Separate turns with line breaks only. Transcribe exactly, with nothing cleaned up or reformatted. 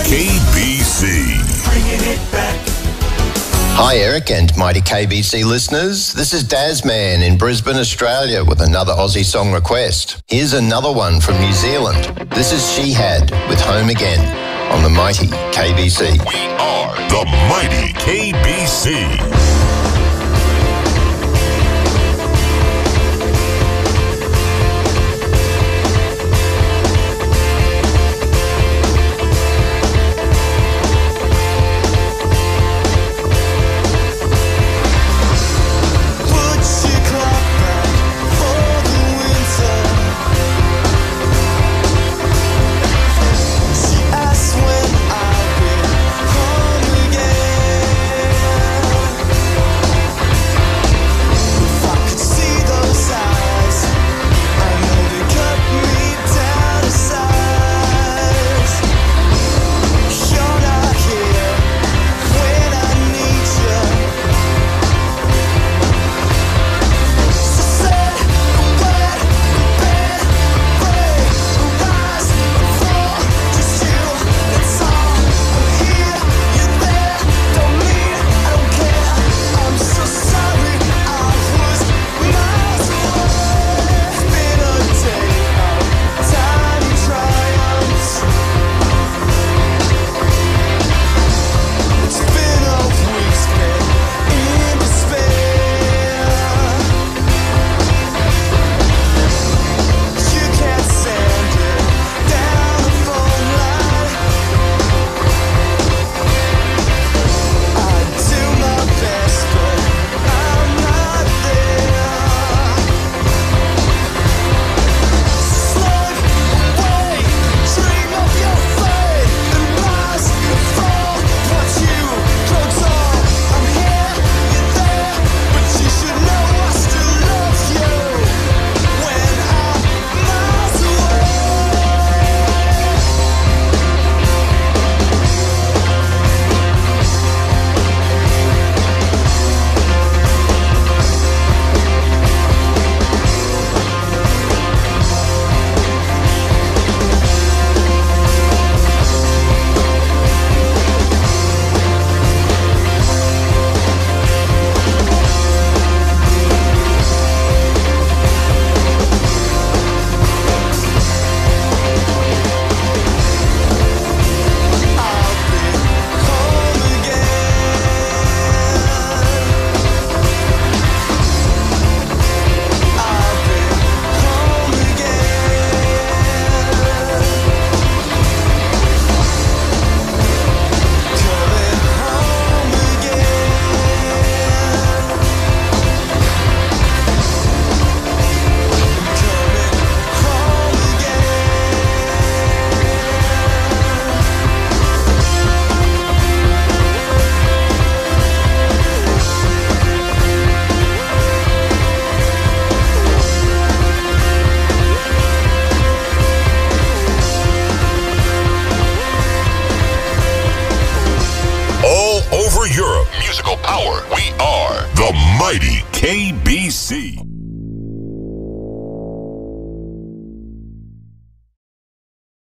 K B C. Bringing it back.
Hi Eric and Mighty K B C listeners, this is Dazman in Brisbane, Australia with another Aussie Song Request. Here's another one from New Zealand. This is She Had with Home Again on the Mighty K B C.
We are the Mighty K B C. Europe, musical power. We are the Mighty K B C.